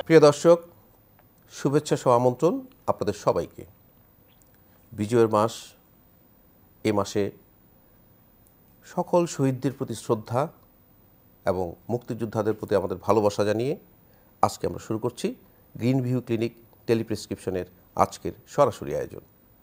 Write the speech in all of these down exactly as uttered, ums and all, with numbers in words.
প্রিয় দর্শক, শুভেচ্ছা সহ আমন্ত্রণ আপনাদের সবাইকে। বিজয়ের মাস, এ মাসে সকল শহীদদের প্রতি শ্রদ্ধা এবং মুক্তিযোদ্ধাদের প্রতি আমাদের ভালোবাসা জানিয়ে আজকে আমরা শুরু করছি গ্রিন ভিউ ক্লিনিক টেলিপ্রেসক্রিপশনের আজকের সরাসরি আয়োজন।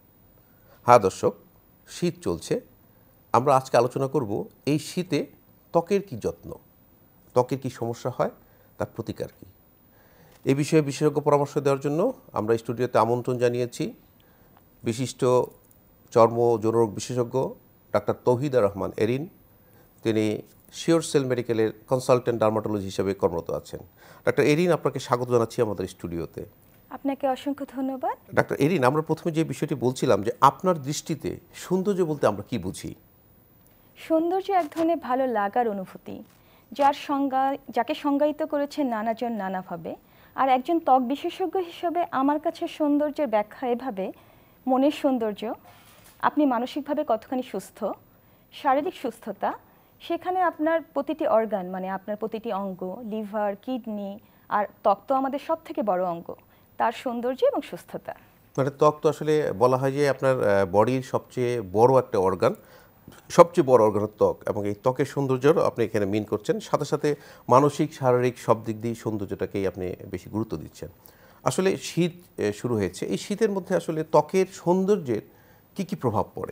হ্যাঁ দর্শক, শীত চলছে। আমরা আজকে আলোচনা করব এই শীতে ত্বকের কি যত্ন, ত্বকের কি সমস্যা হয়, তার প্রতিকার কী। এ বিষয়ে বিশেষজ্ঞ পরামর্শ দেওয়ার জন্য আমরা স্টুডিওতে আমন্ত্রণ জানিয়েছি বিশিষ্ট চর্ম যৌনরোগ বিশেষজ্ঞ ডাক্তার তৌহিদা রহমান এরিন। তিনি শিওর সেল মেডিকেলের কনসালটেন্ট ডার্মাটোলজি হিসেবে কর্মরত আছেন। ডাক্তার এরিন, আপনাকে স্বাগত জানাচ্ছি আমাদের স্টুডিওতে। আপনাকে অসংখ্য ধন্যবাদ। ডাক্তার এরিন, আমরা প্রথমে যে বিষয়টি বলছিলাম যে আপনার দৃষ্টিতে সৌন্দর্য বলতে আমরা কি বুঝি? সৌন্দর্য এক ধরনের ভালো লাগার অনুভূতি, যার সংজ্ঞা যাকে সংজ্ঞায়িত করেছে নানাজন নানাভাবে। আর একজন ত্বক বিশেষজ্ঞ হিসেবে আমার কাছে সৌন্দর্যের ব্যাখ্যা এভাবে: মনের সৌন্দর্য, আপনি মানসিকভাবে কতখানি সুস্থ, শারীরিক সুস্থতা, সেখানে আপনার প্রতিটি অর্গান মানে আপনার প্রতিটি অঙ্গ, লিভার, কিডনি, আর ত্বক তো আমাদের সব থেকে বড় অঙ্গ, তার সৌন্দর্য এবং সুস্থতা। মানে ত্বক তো আসলে বলা হয় যে আপনার বডির সবচেয়ে বড় একটা অর্গান, সবচেয়ে বড় অর্গান ত্বক, এবং এই ত্বকের সৌন্দর্য আপনি এখানে মিন করছেন। সাথে সাথে মানসিক, শারীরিক সব দিক দিয়ে সৌন্দর্যটাকেই আপনি বেশি গুরুত্ব দিচ্ছেন। আসলে শীত শুরু হয়েছে, এই শীতের মধ্যে আসলে ত্বকের সৌন্দর্যের কি কি প্রভাব পড়ে?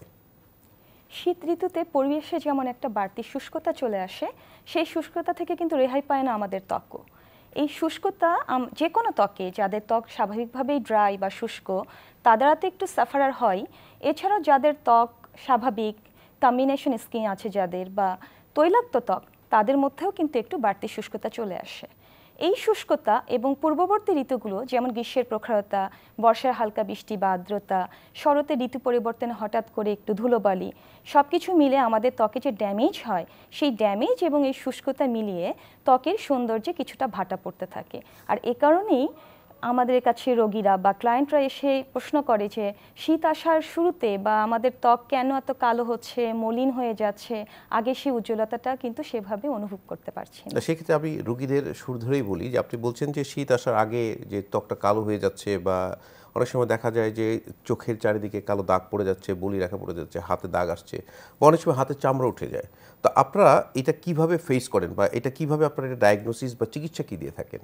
শীত ঋতুতে পরিবেশে যেমন একটা বাড়তি শুষ্কতা চলে আসে, সেই শুষ্কতা থেকে কিন্তু রেহাই পায় না আমাদের ত্বকও। এই শুষ্কতা যে কোনো ত্বকে, যাদের ত্বক স্বাভাবিকভাবেই ড্রাই বা শুষ্ক, তাদেরতে একটু সাফারার হয়। এছাড়াও যাদের ত্বক স্বাভাবিক, কম্বিনেশন স্কিন আছে যাদের, বা তৈলাক্ত ত্বক, তাদের মধ্যেও কিন্তু একটু বাড়তি শুষ্কতা চলে আসে। এই শুষ্কতা এবং পূর্ববর্তী ঋতুগুলো যেমন গ্রীষ্মের প্রখরতা, বর্ষার হালকা বৃষ্টি বা আর্দ্রতা, শরতে ঋতু পরিবর্তনে হঠাৎ করে একটু ধুলোবালি, সব কিছু মিলে আমাদের ত্বকে যে ড্যামেজ হয়, সেই ড্যামেজ এবং এই শুষ্কতা মিলিয়ে ত্বকের সৌন্দর্যে কিছুটা ভাটা পড়তে থাকে। আর এ কারণেই আমাদের কাছে রোগীরা বা ক্লায়েন্টরা এসে প্রশ্ন করে যে শীত আসার শুরুতে বা আমাদের ত্বক কেন এত কালো হচ্ছে, মলিন হয়ে যাচ্ছে, আগে সেই উজ্জ্বলতাটা কিন্তু সেভাবে অনুভব করতে পারছি না। সেক্ষেত্রে আমি রোগীদের সুর ধরেই বলি যে আপনি বলছেন যে শীত আসার আগে যে ত্বকটা কালো হয়ে যাচ্ছে, বা অনেক সময় দেখা যায় যে চোখের চারিদিকে কালো দাগ পড়ে যাচ্ছে, বলি রেখা পড়ে যাচ্ছে, হাতে দাগ আসছে, বা অনেক সময় হাতে চামড়া উঠে যায়। তো আপনারা এটা কিভাবে ফেস করেন, বা এটা কিভাবে আপনারা এটা ডায়াগনোসিস বা চিকিৎসা কী দিয়ে থাকেন?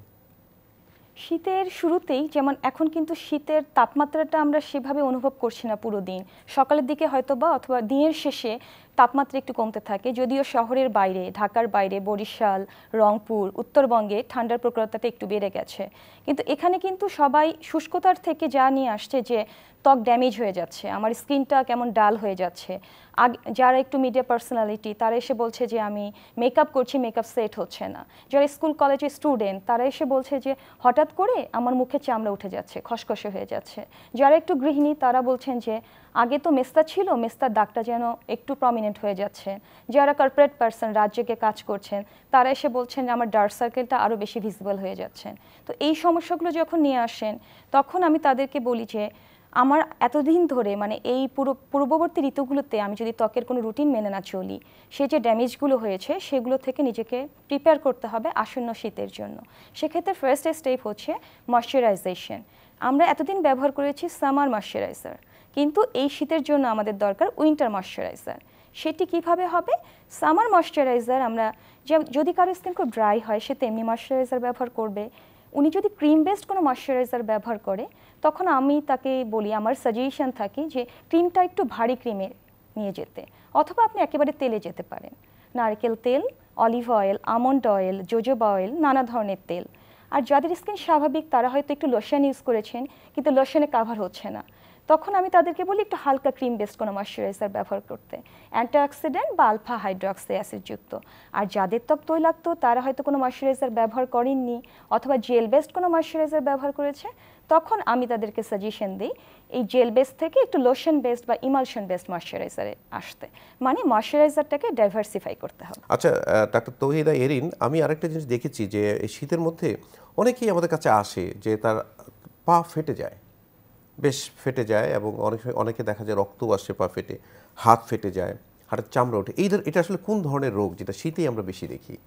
শীতের শুরুতেই যেমন এখন কিন্তু শীতের তাপমাত্রাটা আমরা সেভাবে অনুভব করছি না পুরো দিন, সকালের দিকে হয়তো বা অথবা দিনের শেষে তাপমাত্রা একটু কমতে থাকে। যদিও শহরের বাইরে, ঢাকার বাইরে, বরিশাল, রংপুর, উত্তরবঙ্গে ঠান্ডার প্রখরতাটা একটু বেড়ে গেছে, কিন্তু এখানে কিন্তু সবাই শুষ্কতার থেকে যা নিয়ে আসছে যে ত্বক ড্যামেজ হয়ে যাচ্ছে, আমার স্কিনটা কেমন ডাল হয়ে যাচ্ছে। আগে যারা একটু মিডিয়া পার্সোনালিটি, তারা এসে বলছে যে আমি মেকআপ করছি, মেকআপ সেট হচ্ছে না। যারা স্কুল কলেজের স্টুডেন্ট, তারা এসে বলছে যে হঠাৎ করে আমার মুখে চামড়া উঠে যাচ্ছে, খসখসে হয়ে যাচ্ছে। যারা একটু গৃহিণী, তারা বলছেন যে আগে তো মেস্তা ছিল, মেস্তার দাগটা যেন একটু প্রমিনেন্ট হয়ে যাচ্ছে। যারা কর্পোরেট পার্সন, রাজ্যকে কাজ করছেন, তারা এসে বলছেন যে আমার ডার্ক সার্কেলটা আরও বেশি ভিজিবল হয়ে যাচ্ছেন। তো এই সমস্যাগুলো যখন নিয়ে আসেন, তখন আমি তাদেরকে বলি যে আমার এতদিন ধরে মানে এই পুরো পূর্ববর্তী ঋতুগুলোতে আমি যদি ত্বকের কোনো রুটিন মেনে না চলি, সে যে ড্যামেজগুলো হয়েছে সেগুলো থেকে নিজেকে প্রিপেয়ার করতে হবে আসন্ন শীতের জন্য। সেক্ষেত্রে ফার্স্ট স্টেপ হচ্ছে ময়শ্চারাইজেশন। আমরা এতদিন ব্যবহার করেছি সামার ময়শ্চারাইজার, কিন্তু এই শীতের জন্য আমাদের দরকার উইন্টার ময়শ্চারাইজার। সেটি কিভাবে হবে? সামার ময়শ্চারাইজার আমরা, যদি কারো স্কিন খুব ড্রাই হয়, সে তেমনি ময়শ্চারাইজার ব্যবহার করবে। উনি যদি ক্রিম বেসড কোনো ময়শ্চারাইজার ব্যবহার করে, তখন আমি তাকে বলি, আমার সাজেশন থাকে যে ক্রিমটা একটু ভারী ক্রিমে নিয়ে যেতে, অথবা আপনি একেবারে তেলে যেতে পারেন। নারকেল তেল, olive oil, almond oil, jojoba oil, নানা ধরনের তেল। আর যাদের স্কিন স্বাভাবিক, তারা হয়তো একটু লোশন ইউজ করেছেন, কিন্তু লোশনে কাভার হচ্ছে না, তখন আমি তাদেরকে বলি একটু হালকা ক্রিম বেসড কোনো ময়শ্চারাইজার ব্যবহার করতে, অ্যান্টিঅক্সিডেন্ট বা আলফা হাইড্রক্সি অ্যাসিডযুক্ত। আর যাদের ত্বক তৈলাক্ত, তারা হয়তো কোনো ময়শ্চারাইজার ব্যবহার করেননি, অথবা জেল বেসড কোনো ময়শ্চারাইজার ব্যবহার করেছে, তখন আমি তাদেরকে সাজেশন দিই এই জেল বেসড থেকে একটু লোশন বেসড বা ইমালশন বেসড ময়শ্চারাইজারে আসতে। মানে ময়শ্চারাইজারটাকে ডাইভার্সিফাই করতে হবে। আচ্ছা ডাক্তার তৌহিদা এরিন, আমি আরেকটা জিনিস দেখেছি যে এই শীতের মধ্যে অনেকেই আমাদের কাছে আসে যে তার পা ফেটে যায়, বেশ ফেটে যায়, এবং অনেক অনেকে দেখা যায় রক্ত আসে পা ফেটে, হাত ফেটে যায়, হাতের চামড়া ওঠে। এই এটা আসলে কোন ধরনের রোগ যেটা শীতেই আমরা বেশি দেখি?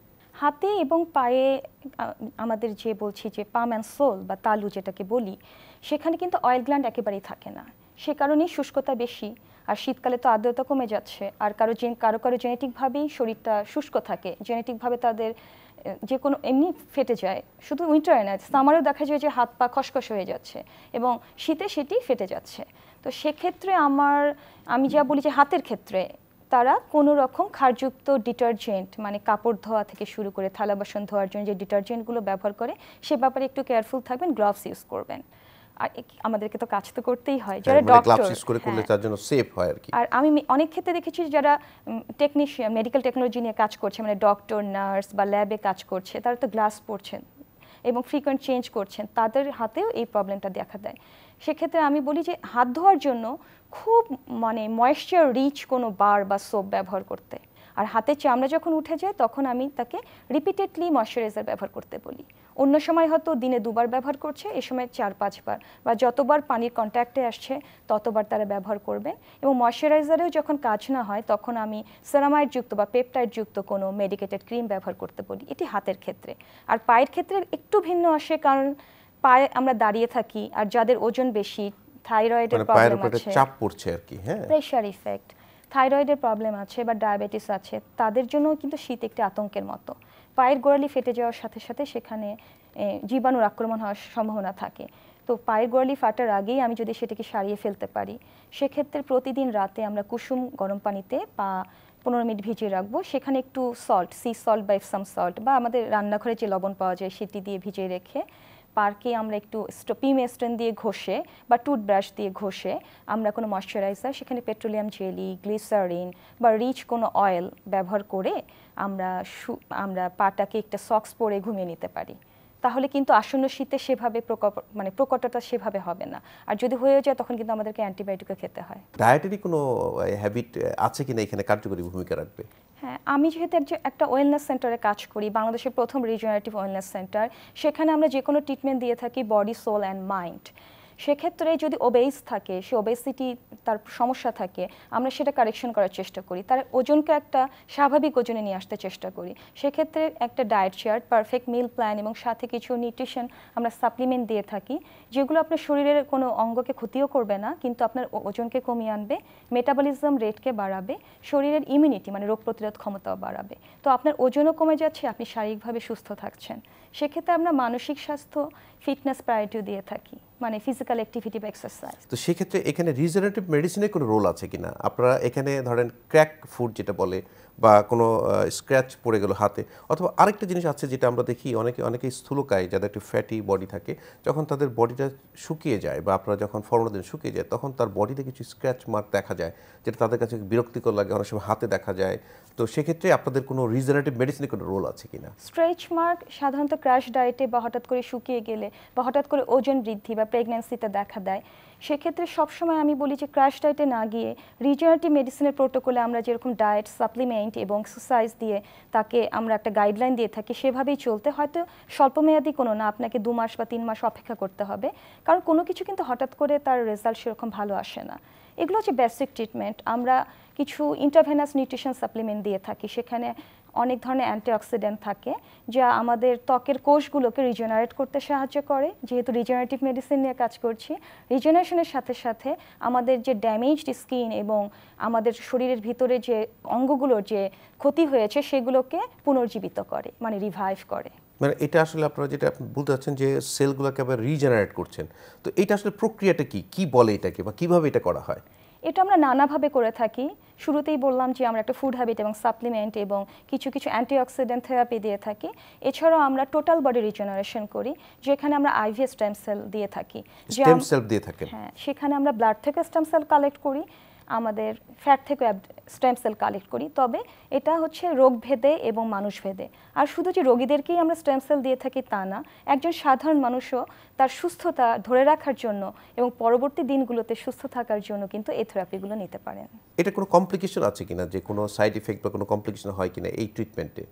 হাতে এবং পায়ে আ- আমাদের যে বলছি যে পাম অ্যান্ড সোল বা তালু যেটাকে বলি, সেখানে কিন্তু অয়েল গ্ল্যান্ড একেবারেই থাকে না। সে কারণেই শুষ্কতা বেশি। আর শীতকালে তো আর্দ্রতা কমে যাচ্ছে, আর কারো জেন কারো কারো জেনেটিকভাবেই শরীরটা শুষ্ক থাকে, জেনেটিকভাবে তাদের আহ, যে কোনো এমনি ফেটে যায়। শুধু উইন্টারে না, সামারেও দেখা যায় যে হাত পা খসখস হয়ে যাচ্ছে এবং শীতে সেটি ফেটে যাচ্ছে। তো সেক্ষেত্রে আমার আমি যা বলি যে হাতের ক্ষেত্রে তারা কোনো রকম ক্ষারযুক্ত ডিটারজেন্ট, মানে কাপড় ধোয়া থেকে শুরু করে থালা বাসন ধোয়ার জন্য যে ডিটারজেন্টগুলো ব্যবহার করে সে ব্যাপারে একটু কেয়ারফুল থাকবেন, গ্লাভস ইউজ করবেন। আর এ- আমাদেরকে তো কাজ তো করতেই হয়, যারা হ্যাঁ, মানে গ্লাভস ডক্টর। ইউজ করে করলে তার জন্য সেফ হয় আর কি। আর আমি মে- অনেক ক্ষেত্রে দেখেছি যে যারা টেকনিশিয়ান, মেডিকেল টেকনোলজি নিয়ে কাজ করছে, মানে ডক্টর, নার্স বা ল্যাবে কাজ করছে, তারা তো গ্লাস পরছেন এবং ফ্রিকোয়েন্ট চেঞ্জ করছেন, তাদের হাতেও এই প্রবলেমটা দেখা দেয়। সেক্ষেত্রে আমি বলি যে হাত ধোয়ার জন্য খুব মানে ময়েশ্চার রিচ কোনো বার বা সোপ ব্যবহার করতে। আর হাতের চামড়া যখন উঠে যায় তখন আমি তাকে রিপিটেডলি ময়শ্চারাইজার ব্যবহার করতে বলি। অন্য সময় হয়তো দিনে দুবার ব্যবহার করছে, এ সময় চার পাঁচবার বা যতবার পানির কন্ট্যাক্টে আসছে ততবার তারা ব্যবহার করবেন। এবং ময়শ্চারাইজারেও যখন কাজ না হয় তখন আমি সেরামাইড যুক্ত বা পেপটাইড যুক্ত কোনো মেডিকেটেড ক্রিম ব্যবহার করতে বলি। এটি হাতের ক্ষেত্রে। আর পায়ের ক্ষেত্রে একটু ভিন্ন আসে, কারণ পায়ে আমরা দাঁড়িয়ে থাকি, আর যাদের ওজন বেশি, থাইরয়েডের মানে পায়ের প্রবলেম উপরে আছে, চাপ পড়ছে আর কি। হ্যাঁ, প্রেশার ইফেক্ট, থাইরয়েডের প্রবলেম আছে বা ডায়াবেটিস আছে, তাদের জন্য কিন্তু শীত একটি আতঙ্কের মতো। পায়ের গোড়ালি ফেটে যাওয়ার সাথে সাথে সেখানে এ, জীবাণুর আক্রমণ হওয়ার সম্ভাবনা থাকে। তো পায়ের গোড়ালি ফাটার আগেই আমি যদি সেটাকে সারিয়ে ফেলতে পারি, সেক্ষেত্রে প্রতিদিন রাতে আমরা কুসুম গরম পানিতে পা পনেরো মিনিট ভিজিয়ে রাখবো, সেখানে একটু সল্ট, সি সল্ট বা এপসাম সল্ট বা আমাদের রান্নাঘরে যে লবণ পাওয়া যায় সেটি দিয়ে ভিজিয়ে রেখে পার্কে আমরা একটু পিমেস্টন দিয়ে ঘষে বা টুথব্রাশ দিয়ে ঘষে আমরা কোনো ময়শ্চারাইজার, সেখানে পেট্রোলিয়াম জেলি, গ্লিসারিন বা রিচ কোনো অয়েল ব্যবহার করে আমরা শু- আমরা পাটাকে একটা সক্স পরে ঘুমিয়ে নিতে পারি। তাহলে কিন্তু আসন্ন শীতে সেভাবে প্রকোপ মানে প্রকটতা সেভাবে হবে না। আর যদি হয়ে যায় তখন কিন্তু আমাদেরকে অ্যান্টিবায়োটিকও খেতে হয়। ডায়েটারি কোনো হ্যাবিট আছে কিনা এখানে কার্যকরী ভূমিকা রাখবে? হ্যাঁ, আমি যেহেতু একজন একটা ওয়েলনেস সেন্টারে কাজ করি, বাংলাদেশের প্রথম রিজেনারেটিভ ওয়েলনেস সেন্টার, সেখানে আমরা যে কোনো ট্রিটমেন্ট দিয়ে থাকি বডি, সোল অ্যান্ড মাইন্ড। সেক্ষেত্রে যদি ওবেস থাকে, সে ওবেসিটি তার সমস্যা থাকে, আমরা সেটা কারেকশন করার চেষ্টা করি, তার ওজনকে একটা স্বাভাবিক ওজনে নিয়ে আসতে চেষ্টা করি। সেক্ষেত্রে একটা diet chart, perfect meal plan এবং সাথে কিছু নিউট্রিশন আমরা সাপ্লিমেন্ট দিয়ে থাকি, যেগুলো আপনার শরীরের কোনো অঙ্গকে ক্ষতিও করবে না, কিন্তু আপনার ও- ওজনকে কমিয়ে আনবে, মেটাবলিজম রেটকে বাড়াবে, শরীরের ইমিউনিটি মানে রোগ প্রতিরোধ ক্ষমতাও বাড়াবে। তো আপনার ওজনও কমে যাচ্ছে, আপনি শারীরিকভাবে সুস্থ থাকছেন। সেক্ষেত্রে আমরা মানসিক স্বাস্থ্য, ফিটনেস প্রায়োরিটি দিয়ে থাকি, মানে ফিজিক্যাল অ্যাক্টিভিটি বা এক্সারসাইজ। তো সেক্ষেত্রে এখানে রিজেনারেটিভ মেডিসিনের কোনো রোল আছে কিনা? আপনারা এখানে ধরেন ক্র্যাক ফুড যেটা বলে বা কোনো স্ক্র্যাচ পড়ে গেল হাতে, অথবা আরেকটা জিনিস আছে যেটা আমরা দেখি অনেকে অনেকে স্থূলকায়, যাদের একটু ফ্যাটি বডি থাকে, যখন তাদের বডিটা শুকিয়ে যায় বা আপনারা যখন ফর্মুলা দেন শুকিয়ে যায়, তখন তার বডিতে কিছু স্ক্র্যাচ মার্ক দেখা যায়, যেটা তাদের কাছে বিরক্তিকর লাগে, অনেক সময় হাতে দেখা যায়। তো সেক্ষেত্রে আপনাদের কোনো রিজেনারেটিভ মেডিসিনের কোনো রোল আছে কিনা? স্ট্রেচ মার্ক সাধারণত ক্র্যাশ ডায়েটে বা হঠাৎ করে শুকিয়ে গেলে বা হঠাৎ করে ওজন বৃদ্ধি বা প্রেগন্যান্সিতে দেখা দেয়। সেক্ষেত্রে সবসময় আমি বলি যে ক্র্যাশ ডায়েটে না গিয়ে রিজেনারেটিভ মেডিসিনের প্রোটোকলে আমরা যেরকম ডায়েট, সাপ্লিমেন্ট এবং এক্সারসাইজ দিয়ে তাকে আমরা একটা গাইডলাইন দিয়ে থাকি, সেভাবেই চলতে। হয়তো স্বল্পমেয়াদী কোনো না, আপনাকে দু মাস বা তিন মাস অপেক্ষা করতে হবে, কারণ কোনো কিছু কিন্তু হঠাৎ করে তার রেজাল্ট সেরকম ভালো আসে না। এগুলো হচ্ছে বেসিক ট্রিটমেন্ট। আমরা কিছু ইন্টারভেনাস নিউট্রিশন সাপ্লিমেন্ট দিয়ে থাকি, সেখানে অনেক ধরনের অ্যান্টিঅক্সিডেন্ট থাকে যা আমাদের ত্বকের কোষগুলোকে রিজেনারেট করতে সাহায্য করে। যেহেতু রিজেনারেটিভ মেডিসিন নিয়ে কাজ করছি, রিজেনারেশনের সাথে সাথে আমাদের যে ড্যামেজড স্কিন এবং আমাদের শরীরের ভিতরে যে অঙ্গগুলোর যে ক্ষতি হয়েছে সেগুলোকে পুনর্জীবিত করে, মানে রিভাইভ করে। মানে এটা আসলে আপনারা যেটা আপনি বলতে চাচ্ছেন যে সেলগুলোকে আবার রিজেনারেট করছেন, তো এটা আসলে প্রক্রিয়াটা কি, কি বলে এটাকে, বা কিভাবে এটা করা হয়? এটা আমরা নানাভাবে করে থাকি। শুরুতেই বললাম যে আমরা একটা ফুড হ্যাবিট এবং সাপ্লিমেন্ট এবং কিছু কিছু অ্যান্টিঅক্সিডেন্ট থেরাপি দিয়ে থাকি। এছাড়াও আমরা টোটাল বডি রিজেনারেশন করি, যেখানে আমরা আইভি স্টেম সেল দিয়ে থাকি। যে স্টেম আম- সেল দিয়ে থাকেন? হ্যাঁ, সেখানে আমরা ব্লাড থেকে স্টেম সেল কালেক্ট করি, আমাদের ফ্যাট থেকে স্টেম সেল কালেক্ট করি। তবে এটা হচ্ছে রোগ ভেদে এবং মানুষ ভেদে। আর শুধু যে রোগীদেরকেই আমরা স্টেম সেল দিয়ে থাকি তা না, একজন সাধারণ মানুষও তার সুস্থতা ধরে রাখার জন্য এবং পরবর্তী দিনগুলোতে সুস্থ থাকার জন্য কিন্তু এই থেরাপিগুলো নিতে পারেন। এটা কোনো কমপ্লিকেশন আছে কিনা, যে কোনো সাইড ইফেক্ট বা কোনো কমপ্লিকেশন হয় কিনা এই ট্রিটমেন্টে?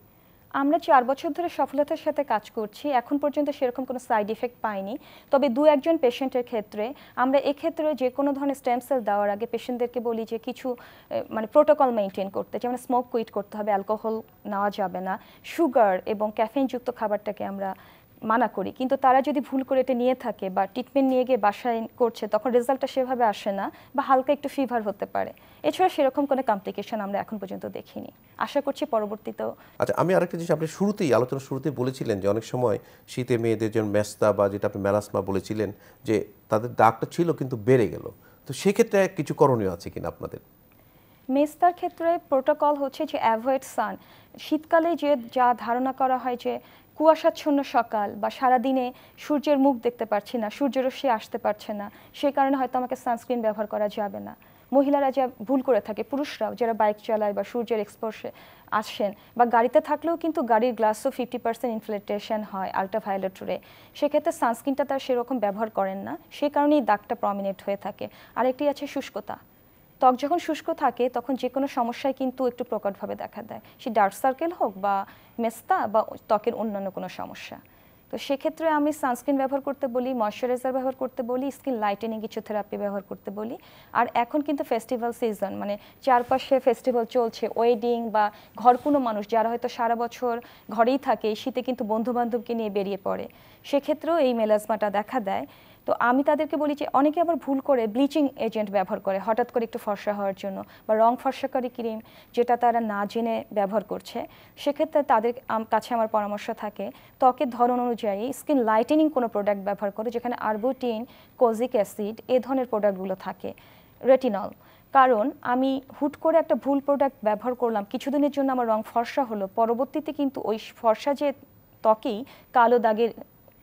আমরা চার বছর ধরে সফলতার সাথে কাজ করছি, এখন পর্যন্ত সেরকম কোনো সাইড ইফেক্ট পাইনি। তবে দু একজন পেশেন্টের ক্ষেত্রে আমরা এক্ষেত্রে যে কোনো ধরনের স্টেম সেল দেওয়ার আগে পেশেন্টদেরকে বলি যে কিছু মানে প্রোটোকল মেনটেন করতে, যেমন স্মোক কুইট করতে হবে, অ্যালকোহল নেওয়া যাবে না, সুগার এবং ক্যাফেইনযুক্ত খাবারটাকে আমরা মানা করি। কিন্তু তারা যদি ভুল করে এটা নিয়ে থাকে বা ট্রিটমেন্ট নিয়ে গিয়ে বাসায় করছে, তখন রেজাল্টটা সেভাবে আসে না বা হালকা একটু ফিভার হতে পারে। এছাড়া সেরকম কোনো কমপ্লিকেশন আমরা এখন পর্যন্ত দেখিনি, আশা করছি পরবর্তীতেও। আচ্ছা, আমি আরেকটা জিনিস, আপনি শুরুতেই আলোচনা শুরুতেই বলেছিলেন যে অনেক সময় শীতে মেয়েদের যেমন মেস্তা বা যেটা আপনি মেলাসমা বলেছিলেন যে তাদের দাগটা ছিল কিন্তু বেড়ে গেল, তো সেক্ষেত্রে কিছু করণীয় আছে কিনা আপনাদের? মেস্তার ক্ষেত্রে প্রোটোকল হচ্ছে যে অ্যাভয়েড সান। শীতকালে যে যা ধারণা করা হয় যে কুয়াশাচ্ছন্ন সকাল বা সারাদিনে সূর্যের মুখ দেখতে পাচ্ছি না, সূর্যরশ্মি আসতে পারছে না, সে কারণে হয়তো আমাকে সানস্ক্রিন ব্যবহার করা যাবে না। মহিলারা যা ভুল করে থাকে, পুরুষরাও যারা বাইক চালায় বা সূর্যের এক্সপোজে আসেন বা গাড়িতে থাকলেও কিন্তু গাড়ির গ্লাসও ফিফটি পার্সেন্ট ইনফ্লেটেশন হয় আল্ট্রাভায়োলেট রে, সেক্ষেত্রে সানস্ক্রিনটা তারা সেরকম ব্যবহার করেন না, সে কারণেই দাগটা প্রমিনেন্ট হয়ে থাকে। আরেকটি আছে শুষ্কতা। ত্বক যখন শুষ্ক থাকে তখন যে কোনো সমস্যায় কিন্তু একটু প্রকটভাবে দেখা দেয়, সে ডার্ক সার্কেল হোক বা মেস্তা বা ত্বকের অন্যান্য কোনো সমস্যা। তো সেক্ষেত্রে আমি সানস্ক্রিন ব্যবহার করতে বলি, ময়শ্চারাইজার ব্যবহার করতে বলি, স্কিন লাইটেনিং কিছু থেরাপি ব্যবহার করতে বলি। আর এখন কিন্তু ফেস্টিভ্যাল সিজন, মানে চারপাশে ফেস্টিভ্যাল চলছে, ওয়েডিং বা ঘর কোনো মানুষ যারা হয়তো সারা বছর ঘরেই থাকে, শীতে কিন্তু বন্ধু বান্ধবকে নিয়ে বেরিয়ে পড়ে, সেক্ষেত্রেও এই মেলাজমাটা দেখা দেয়। তো আমি তাদেরকে বলি যে অনেকে আবার ভুল করে ব্লিচিং এজেন্ট ব্যবহার করে হঠাৎ করে একটু ফর্সা হওয়ার জন্য, বা রং ফর্সাকারী ক্রিম যেটা তারা না জেনে ব্যবহার করছে, সেক্ষেত্রে তাদের কাছে আমার পরামর্শ থাকে ত্বকের ধরন অনুযায়ী স্কিন লাইটেনিং কোনো প্রোডাক্ট ব্যবহার করে, যেখানে আরবুটিন, কোজিক অ্যাসিড এ ধরনের প্রোডাক্টগুলো থাকে, রেটিনল। কারণ আমি হুট করে একটা ভুল প্রোডাক্ট ব্যবহার করলাম, কিছুদিনের জন্য আমার রং ফর্সা হলো, পরবর্তীতে কিন্তু ওই ফর্সা যে ত্বকেই কালো দাগের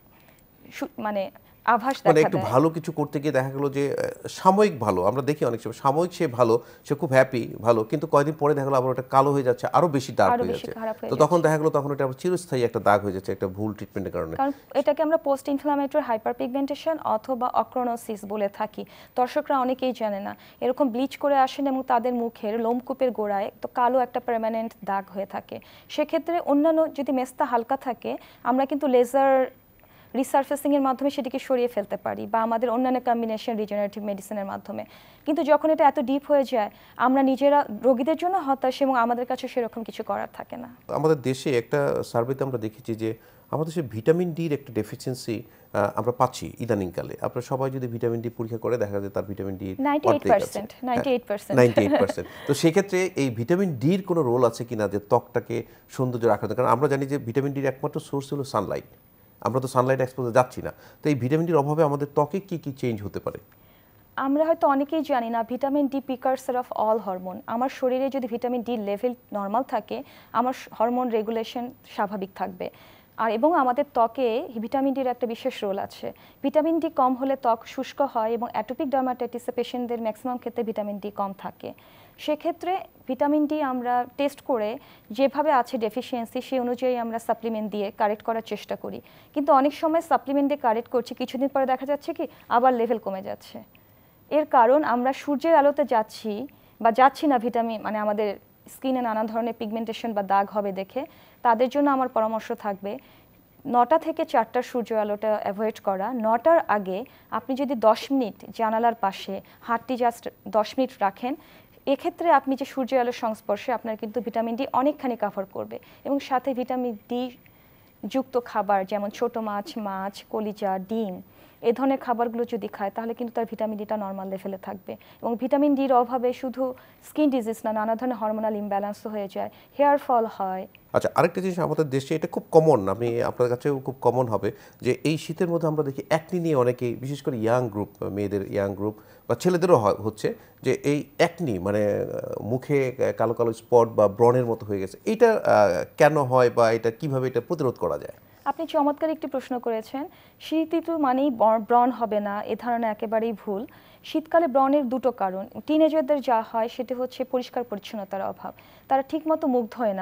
মানে আভাস দেখা মানে দেয়। একটু ভালো কিছু করতে গিয়ে দেখা গেল যে সাময়িক ভালো, আমরা দেখি অনেক সময় সাময়িক সে ভালো, সে খুব হ্যাপি ভালো, কিন্তু কয়েকদিন পরে দেখা গেলো আবার ওটা কালো হয়ে যাচ্ছে, আরো বেশি ডার্ক আরো হয়ে বেশি যাচ্ছে, খারাপ হয়ে তো তখন দেখা গেলো তখন এটা আবার চিরস্থায়ী একটা দাগ হয়ে যাচ্ছে একটা ভুল ট্রিটমেন্টের কারণে। কারণ এটাকে আমরা পোস্ট ইনফ্লামেটরি হাইপারপিগমেন্টেশন অথবা অক্রোনোসিস বলে থাকি। দর্শকরা অনেকেই জানে না, এরকম ব্লিচ করে আসেন এবং তাদের মুখের লোমকূপের গোড়ায় তো কালো একটা পার্মানেন্ট দাগ হয়ে থাকে। সেক্ষেত্রে অন্যান্য যদি মেস্তা হালকা থাকে, আমরা কিন্তু লেজার রিসার্ফেসিং এর মাধ্যমে সেটিকে সরিয়ে ফেলতে পারি, বা আমাদের অন্যান্য কম্বিনেশন রিজেনারেটিভ মেডিসিনের মাধ্যমে। কিন্তু যখন এটা এত ডিপ হয়ে যায়, আমরা নিজেরা রোগীদের জন্য হতাশ এবং আমাদের কাছে সেরকম কিছু করার থাকে না। আমাদের দেশে একটা সার্ভেতে আমরা দেখেছি যে আমাদের দেশে ভিটামিন ডির একটা ডেফিসিয়েন্সি আমরা পাচ্ছি ইদানিংকালে। আপনারা সবাই যদি ভিটামিন ডি পরীক্ষা করে দেখা যায় তার vitamin D ninety eight percent ninety eight percent ninety eight percent. তো সেক্ষেত্রে এই ভিটামিন ডির কোনো রোল আছে কিনা যে ত্বকটাকে সৌন্দর্য রাখার জন্য? কারণ আমরা জানি যে ভিটামিন ডির একমাত্র সোর্স হলো সানলাইট, আমরা তো সানলাইট এক্সপোজে যাচ্ছি না, তো এই ভিটামিন ডির অভাবে আমাদের ত্বকে কি কি চেঞ্জ হতে পারে? আমরা হয়তো অনেকেই জানি না vitamin D precursor of all hormone. আমার শরীরে যদি ভিটামিন ডি লেভেল নর্মাল থাকে, আমার হরমোন রেগুলেশন স্বাভাবিক থাকবে। আর এবং আমাদের ত্বকে ভিটামিন ডির একটা বিশেষ রোল আছে। ভিটামিন ডি কম হলে ত্বক শুষ্ক হয় এবং অ্যাটোপিক ডার্মাটাইটিসে পেশেন্টদের ম্যাক্সিমাম ক্ষেত্রে ভিটামিন ডি কম থাকে। সেক্ষেত্রে ভিটামিন ডি আমরা টেস্ট করে যেভাবে আছে ডেফিসিয়েন্সি সেই অনুযায়ী আমরা সাপ্লিমেন্ট দিয়ে কারেক্ট করার চেষ্টা করি। কিন্তু অনেক সময় সাপ্লিমেন্ট দিয়ে কারেক্ট করছি, কিছুদিন পরে দেখা যাচ্ছে কি আবার লেভেল কমে যাচ্ছে। এর কারণ আমরা সূর্যের আলোতে যাচ্ছি বা যাচ্ছি না ভিটামিন, মানে আমাদের স্কিনে নানা ধরনের পিগমেন্টেশন বা দাগ হবে দেখে। তাদের জন্য আমার পরামর্শ থাকবে নটা থেকে চারটার সূর্য আলোটা অ্যাভয়েড করা। নটার আগে আপনি যদি দশ মিনিট জানালার পাশে হাতটি জাস্ট দশ মিনিট রাখেন, এক্ষেত্রে আপনি যে সূর্যের আলোর সংস্পর্শে আপনার কিন্তু ভিটামিন ডি অনেকখানি কাভার করবে। এবং সাথে ভিটামিন ডি যুক্ত খাবার যেমন ছোট মাছ, মাছ, কলিজা, ডিম এই ধরনের খাবারগুলো যদি খায় তাহলে কিন্তু তার ভিটামিন ডিটা নর্মাল লেভেলে থাকবে। এবং ভিটামিন ডির অভাবে শুধু স্কিন ডিজিজ না, নানা ধরনের হরমোনাল ইমব্যালেন্সও হয়ে যায়, হেয়ার ফল হয়। আচ্ছা, আরেকটা জিনিস আমাদের দেশে এটা খুব কমন, আমি আপনার কাছেও খুব কমন হবে যে এই শীতের মধ্যে আমরা দেখি অ্যাকনি নিয়ে অনেকেই, বিশেষ করে ইয়াং গ্রুপ, মেয়েদের ইয়াং গ্রুপ বা ছেলেদেরও হচ্ছে যে এই অ্যাকনি মানে মুখে কালো কালো স্পট বা ব্রণের মতো হয়ে গেছে, এইটা কেন হয় বা এটা কিভাবে এটা প্রতিরোধ করা যায়? আপনি চমৎকার একটি প্রশ্ন করেছেন। শীত ঋতু মানেই ব্রণ হবে না, এ ধারণা একেবারেই ভুল। শীতকালে ব্রণের দুটো কারণ। টিনেজারদের যা হয় সেটি হচ্ছে পরিষ্কার পরিচ্ছন্নতার অভাব, তারা ঠিকমতো মুখ ধোয় না,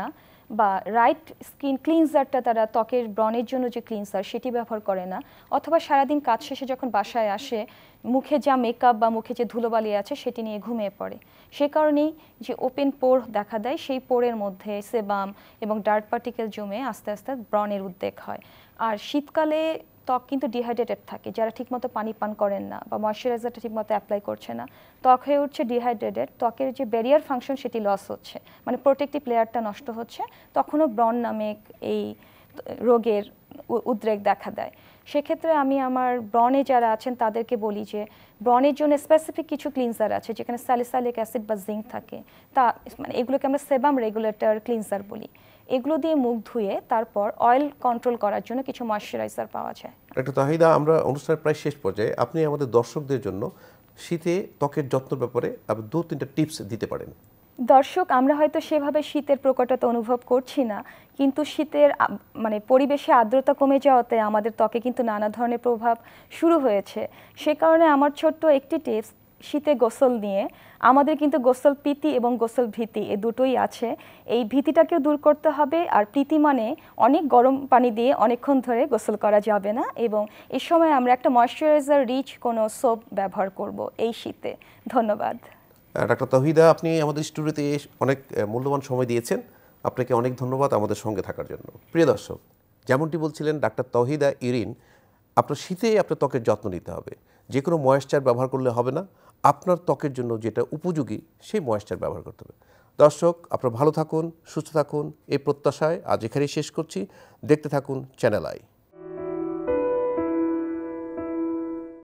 বা রাইট স্কিন ক্লিনজারটা তারা ত্বকের ব্রণের জন্য যে ক্লিনজার সেটি ব্যবহার করে না, অথবা সারাদিন কাজ শেষে যখন বাসায় আসে মুখে যা মেকআপ বা মুখে যে ধুলোবালি আছে সেটি নিয়ে ঘুমিয়ে পড়ে। সে কারণেই যে ওপেন পোর দেখা দেয়, সেই পোরের মধ্যে সেবাম এবং ডার্ক পার্টিকেল জমে আস্তে আস্তে ব্রণের উদ্রেক হয়। আর শীতকালে ত্বক কিন্তু ডিহাইড্রেটেড থাকে, যারা ঠিকমতো পানি পান করেন না বা ময়শ্চারাইজারটা ঠিকমতো অ্যাপ্লাই করছে না, ত্বক হয়ে উঠছে ডিহাইড্রেটেড, ত্বকের যে ব্যারিয়ার ফাংশন সেটি লস হচ্ছে, মানে প্রোটেক্টিভ লেয়ারটা নষ্ট হচ্ছে, তখনও ব্রণ নামে এই রোগের উদ্রেক দেখা দেয়। সেক্ষেত্রে আমি আমার ব্রণে যারা আছেন তাদেরকে বলি যে ব্রণের জন্য স্পেসিফিক কিছু ক্লিনজার আছে যেখানে স্যালিসাইলিক অ্যাসিড বা জিঙ্ক থাকে, তা মানে এগুলোকে আমরা সেবাম রেগুলেটর ক্লিনজার বলি। এগুলো দিয়ে মুখ ধুয়ে তারপর অয়েল কন্ট্রোল করার জন্য কিছু ময়শ্চারাইজার পাওয়া যায়। ডক্টর তাহিদা, আমরা অনুষ্ঠানের প্রায় শেষ পর্যায়ে, আপনি আমাদের দর্শকদের জন্য শীতে ত্বকের যত্নের ব্যাপারে আপনি দু তিনটা টিপস দিতে পারেন। দর্শক, আমরা হয়তো সেভাবে শীতের প্রকটতা অনুভব করছি না, কিন্তু শীতের মানে পরিবেশে আর্দ্রতা কমে যাওয়াতে আমাদের ত্বকে কিন্তু নানা ধরনের প্রভাব শুরু হয়েছে। সে কারণে আমার ছোট্ট একটি টিপস শীতে গোসল নিয়ে। আমাদের কিন্তু গোসল প্রীতি এবং গোসল ভীতি এ দুটোই আছে, এই ভীতিটাকেও দূর করতে হবে। আর প্রীতি মানে অনেক গরম পানি দিয়ে অনেকক্ষণ ধরে গোসল করা যাবে না, এবং এই সময় আমরা একটা ময়শ্চারাইজার রিচ কোনো সোপ ব্যবহার করব এই শীতে। ধন্যবাদ। ডাক্তার তাহিদা, আপনি আমাদের স্টুডিওতে অনেক মূল্যবান সময় দিয়েছেন, আপনাকে অনেক ধন্যবাদ আমাদের সঙ্গে থাকার জন্য। প্রিয় দর্শক, যেমনটি বলছিলেন ডাক্তার তাহিদা ইরিন, আপনার শীতে আপনার ত্বকের যত্ন নিতে হবে। যে কোনো ময়েশ্চার ব্যবহার করলে হবে না, আপনার ত্বকের জন্য যেটা উপযোগী সেই ময়েশ্চার ব্যবহার করতে হবে। দর্শক, আপনারা ভালো থাকুন, সুস্থ থাকুন, এই প্রত্যাশায় আজ এখানেই শেষ করছি। দেখতে থাকুন চ্যানেল আই।